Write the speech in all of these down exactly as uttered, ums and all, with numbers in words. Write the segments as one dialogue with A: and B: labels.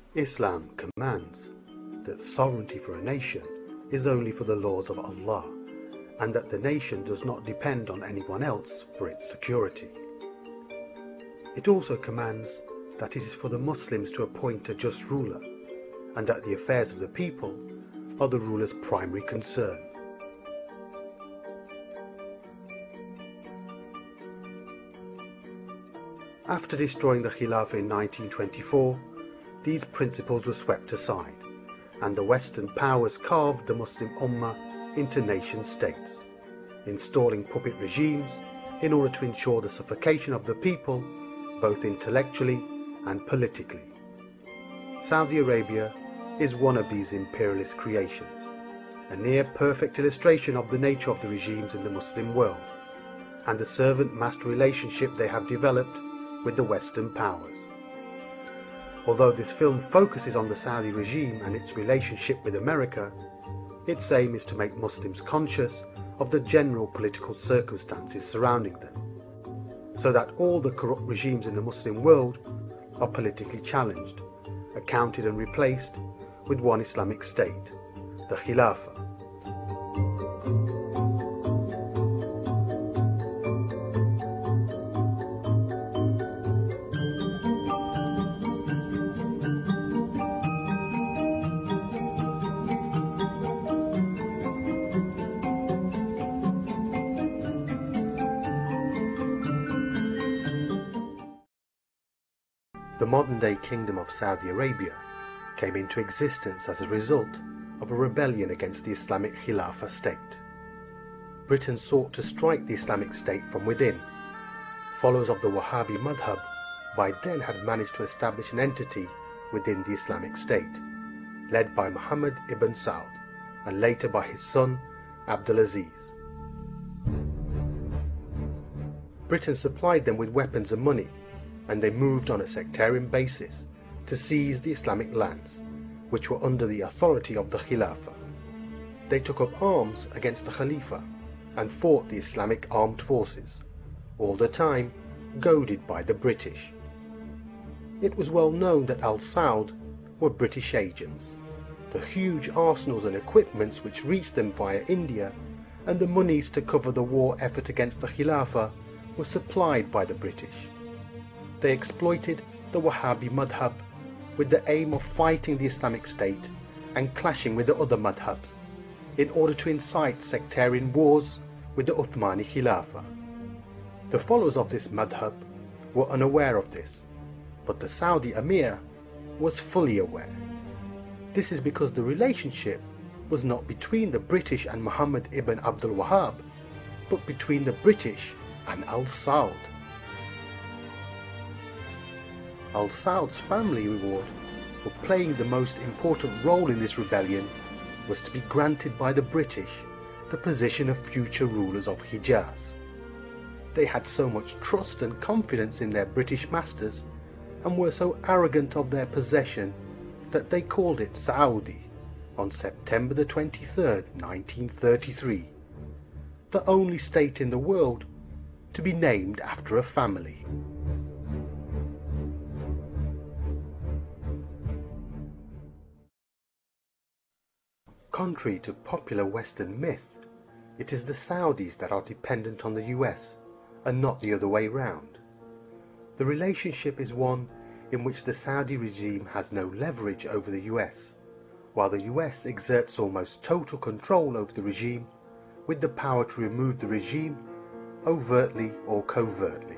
A: Islam commands that sovereignty for a nation is only for the laws of Allah, and that the nation does not depend on anyone else for its security. It also commands that it is for the Muslims to appoint a just ruler, and that the affairs of the people are the ruler's primary concern. After destroying the Khilafah in nineteen twenty-four, these principles were swept aside, and the Western powers carved the Muslim Ummah into nation-states, installing puppet regimes in order to ensure the suffocation of the people, both intellectually and politically. Saudi Arabia is one of these imperialist creations, a near-perfect illustration of the nature of the regimes in the Muslim world, and the servant-master relationship they have developed with the Western powers. Although this film focuses on the Saudi regime and its relationship with America, its aim is to make Muslims conscious of the general political circumstances surrounding them, so that all the corrupt regimes in the Muslim world are politically challenged, accounted and replaced with one Islamic state, the Khilafah. The modern-day Kingdom of Saudi Arabia came into existence as a result of a rebellion against the Islamic Khilafah state. Britain sought to strike the Islamic State from within. Followers of the Wahhabi madhab by then had managed to establish an entity within the Islamic State, led by Muhammad ibn Saud and later by his son Abdulaziz. Britain supplied them with weapons and money, and they moved on a sectarian basis to seize the Islamic lands, which were under the authority of the Khilafah. They took up arms against the Khalifa and fought the Islamic armed forces, all the time goaded by the British. It was well known that Al Saud were British agents. The huge arsenals and equipments which reached them via India and the monies to cover the war effort against the Khilafah were supplied by the British. They exploited the Wahhabi madhab with the aim of fighting the Islamic State and clashing with the other madhabs in order to incite sectarian wars with the Uthmani Khilafah. The followers of this madhab were unaware of this, but the Saudi Emir was fully aware. This is because the relationship was not between the British and Muhammad ibn Abdul Wahhab, but between the British and Al Saud. Al Saud's family reward for playing the most important role in this rebellion was to be granted by the British the position of future rulers of Hijaz. They had so much trust and confidence in their British masters and were so arrogant of their possession that they called it Saudi on September the twenty-third, nineteen thirty-three, the only state in the world to be named after a family. Contrary to popular Western myth, it is the Saudis that are dependent on the U S and not the other way round. The relationship is one in which the Saudi regime has no leverage over the U S, while the U S exerts almost total control over the regime, with the power to remove the regime overtly or covertly.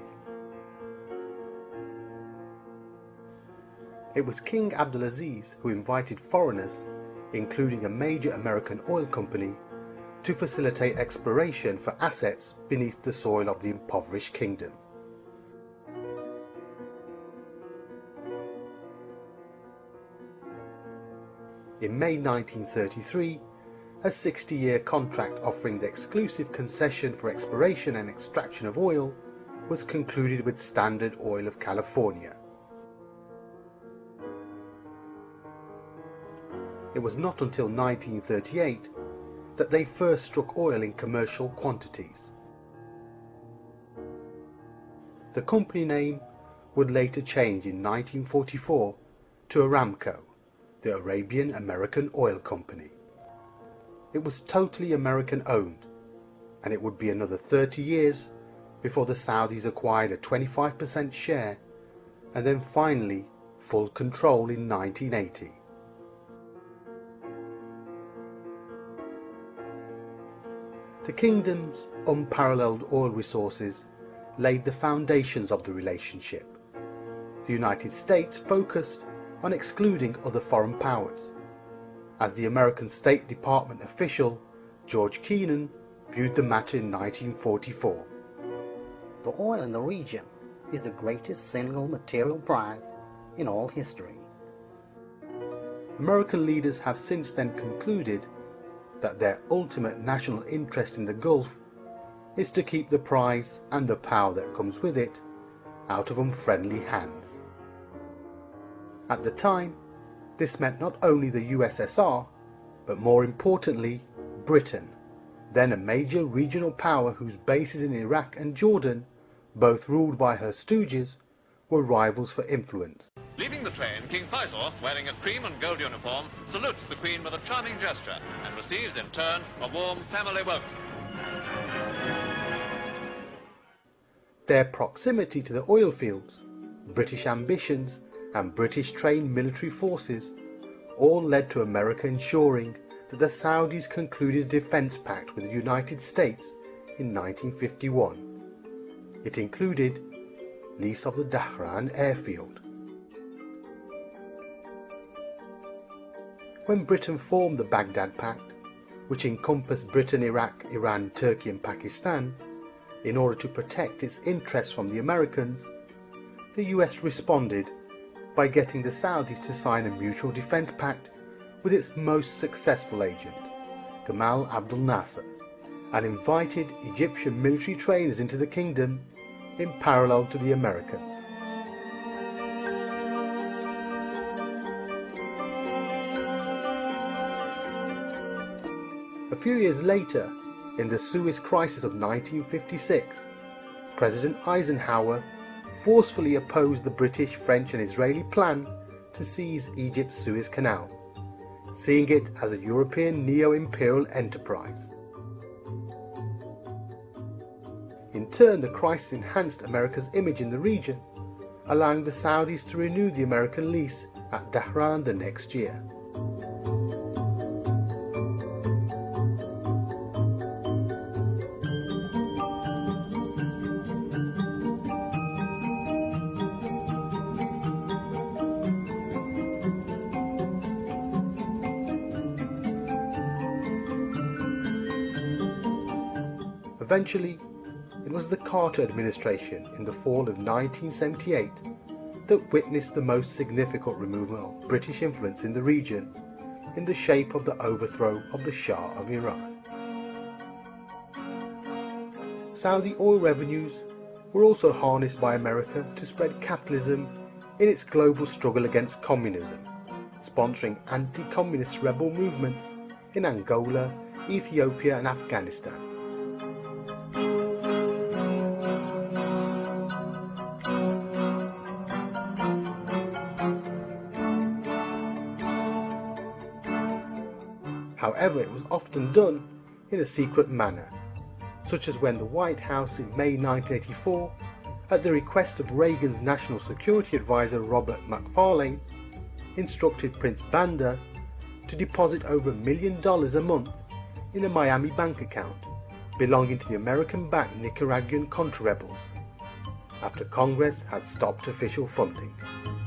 A: It was King Abdulaziz who invited foreigners, including a major American oil company, to facilitate exploration for assets beneath the soil of the impoverished kingdom. In May nineteen thirty-three, a sixty-year contract offering the exclusive concession for exploration and extraction of oil was concluded with Standard Oil of California. It was not until nineteen thirty-eight that they first struck oil in commercial quantities. The company name would later change in nineteen forty-four to Aramco, the Arabian American Oil Company. It was totally American owned, and it would be another thirty years before the Saudis acquired a twenty-five percent share and then finally full control in nineteen eighty. The kingdom's unparalleled oil resources laid the foundations of the relationship. The United States focused on excluding other foreign powers, as the American State Department official George Kennan viewed the matter in nineteen forty-four.
B: The oil in the region is the greatest single material prize in all history.
A: American leaders have since then concluded that their ultimate national interest in the Gulf is to keep the prize and the power that comes with it out of unfriendly hands. At the time, this meant not only the U S S R, but more importantly, Britain, then a major regional power whose bases in Iraq and Jordan, both ruled by her stooges, were rivals for influence.
C: Leaving the train, King Faisal, wearing a cream and gold uniform, salutes the Queen with a charming gesture and receives in turn a warm family welcome.
A: Their proximity to the oil fields, British ambitions, and British trained military forces all led to America ensuring that the Saudis concluded a defense pact with the United States in nineteen fifty-one. It included lease of the Dhahran airfield. When Britain formed the Baghdad Pact, which encompassed Britain, Iraq, Iran, Turkey and Pakistan, in order to protect its interests from the Americans, the U S responded by getting the Saudis to sign a mutual defense pact with its most successful agent, Gamal Abdel Nasser, and invited Egyptian military trainers into the kingdom in parallel to the Americans. A few years later, in the Suez Crisis of nineteen fifty-six, President Eisenhower forcefully opposed the British, French and Israeli plan to seize Egypt's Suez Canal, seeing it as a European neo-imperial enterprise. In turn, the crisis enhanced America's image in the region, allowing the Saudis to renew the American lease at Dhahran the next year. Eventually, it was the Carter administration in the fall of nineteen seventy-eight that witnessed the most significant removal of British influence in the region in the shape of the overthrow of the Shah of Iran. Saudi oil revenues were also harnessed by America to spread capitalism in its global struggle against communism, sponsoring anti-communist rebel movements in Angola, Ethiopia and Afghanistan. However, it was often done in a secret manner, such as when the White House in May nineteen eighty-four, at the request of Reagan's National Security Advisor Robert McFarlane, instructed Prince Bandar to deposit over a million dollars a month in a Miami bank account belonging to the American-backed Nicaraguan Contra rebels, after Congress had stopped official funding.